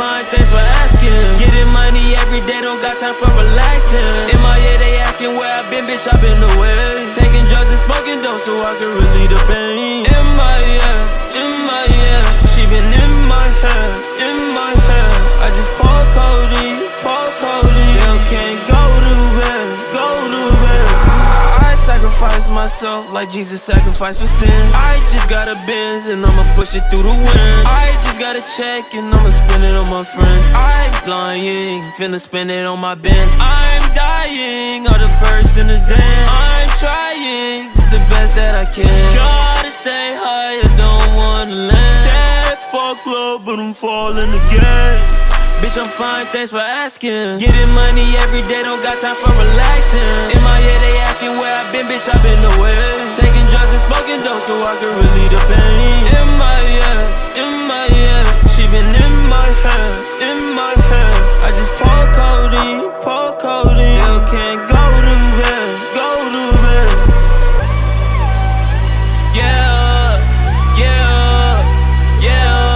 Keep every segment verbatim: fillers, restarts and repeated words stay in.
fine, thanks for asking. Getting money every day, don't got time for relaxing. In my head, they asking where I been, bitch, I been away. Taking drugs and smoking dope so I can relieve the pain. In my head, in my head, she been in my head, in my head. I just pour codeine, pour codeine. Still can't go to bed, go to bed. I sacrifice myself like Jesus sacrificed for sins. I just got a Benz and I'ma push it through the wind. I just got a check and I'ma spend it on my friends. I'm lying, finna spend it on my Benz. I'm dying, all the person is in. I'm trying the best that I can. Gotta stay high, I don't wanna land. Said fuck love, but I'm falling again. Bitch, I'm fine, thanks for asking. Getting money every day, don't got time for relaxing. In my head, they asking where I been, bitch, I been away. Taking drugs and smoking dope so I can relieve the pain. In my head, in my head, she been in my head, in my head. I just pour codeine, pour codeine. Still can't go to bed, go to bed. Yeah, yeah, yeah.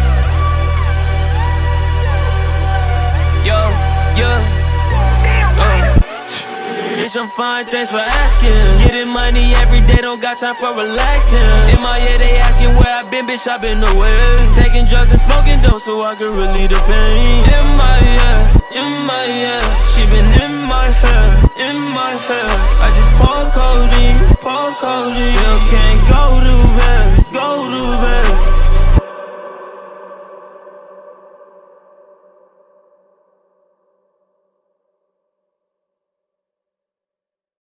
Yo, yeah, uh. Bitch, I'm fine, thanks for asking. Getting money every day, don't got time for relaxing. In my head, they asking where I been, bitch, I been away. Taking drugs and smoking dope so I can relieve the pain. In my head.